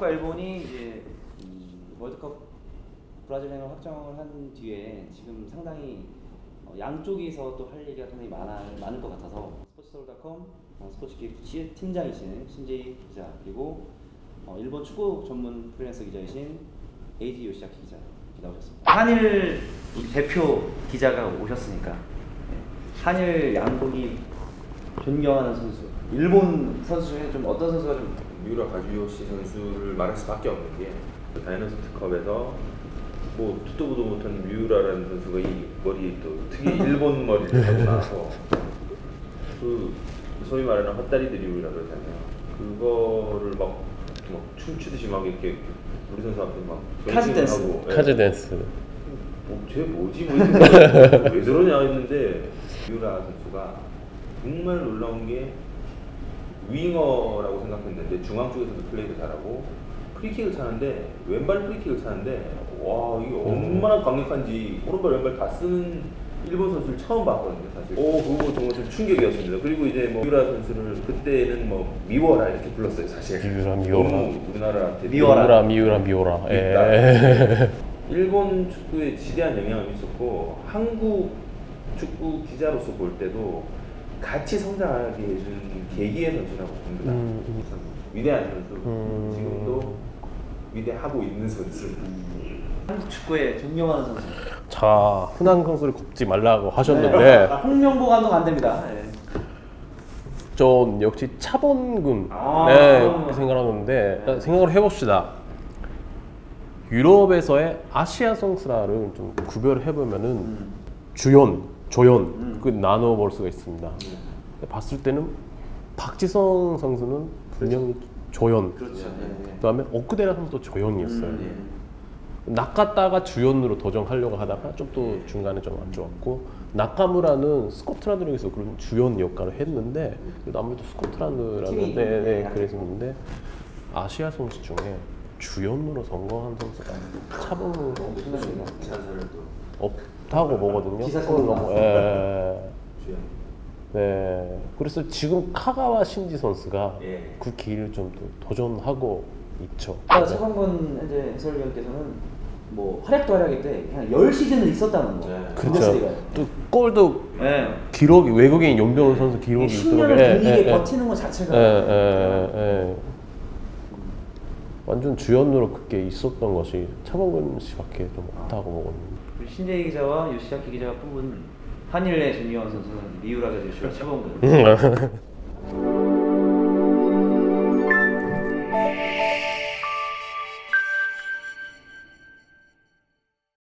중국과 일본이 이제 월드컵 브라질행을 확정을 한 뒤에 지금 상당히 양쪽에서 또 할 얘기가 상당히 많을 것 같아서 스포츠서울닷컴 스포츠기획 팀장이신 신재희 기자, 그리고 일본 축구 전문 프리랜서 기자이신 에이지 요시아키 기자 나오셨습니다. 한일 대표 기자가 오셨으니까 한일 양국이 존경하는 선수, 일본 선수 중에 좀 어떤 선수가 좀 미우라 가주요시 선수를 말할 수밖에 없는 게 다이너스티컵에서 뭐 듣도 보도 못한 미우라라는 선수가 이 머리 또 특이 일본 머리를 하고 나서 그 소위 말하는 헛다리 드리블이라고 그러잖아요. 그거를 막 춤추듯이 막 이렇게 우리 선수 앞에 막 카즈 댄스, 카즈 댄스. 쟤 뭐지? 뭐 이렇게 왜 저러냐 했는데 미우라 선수가 정말 놀라운 게 윙어라고 생각했는데 중앙 쪽에서도 플레이를 잘하고 프리킥을 차는데 왼발 프리킥을 차는데 와 이게 얼마나 강력한지 오른발 왼발 다 쓰는 일본 선수를 처음 봤거든요 사실. 그거 정말 좀 충격이었습니다. 그리고 이제 뭐 미우라 선수를 그때는 뭐 미워라 이렇게 불렀어요 사실. 미워라. 우리나라한테 미워라. 일본 축구에 지대한 영향을 미쳤고 한국 축구 기자로서 볼 때도 같이 성장하게 해준 계기의 선수라고 봅니다. 위대한 선수, 지금도 위대하고 있는 선수. 한국 축구에 존경하는 선수. 자, 흔한 선수를 꼽지 말라고 하셨는데 홍명보 감독 안 됩니다. 전 역시 차범근 그렇게 생각하는데 생각을 해봅시다. 유럽에서의 아시아 선수라를 좀 구별을 해보면은 주연, 조연 그 나눠 볼 수가 있습니다. 봤을 때는 박지성 선수는 분명히 조연, 그다음에 오크데라 선수도 조연이었어요. 나카타가 주연으로 도전하려고 하다가 좀 또 중간에 좀 안 좋았고, 나카무라는 스코틀랜드 리그에서 그런 주연 역할을 했는데 그래도 아무래도 스코틀랜드라는 그랬었는데 아시아 선수 중에 주연으로 성공한 선수가 차범근 선수가 없다고 보거든요. 네, 그래서 지금 카가와 신지 선수가 그 길을 좀 도전하고 있죠. 차범근 현재 해설위원께서는 뭐 활약도 활약인데 그냥 10시즌을 있었다는 거. 그렇죠. 또 골도 기록이 외국인 용병 선수 기록이 10년을 동일하게 버티는 것 자체가 완전 주연으로 그게 있었던 것이 차범근 씨밖에 좀 없다고 보거든요. 신재희 기자와 요시아키 기자가 뽑은 한일의 존경하는 선수는 미우라 가주요시와 차범근.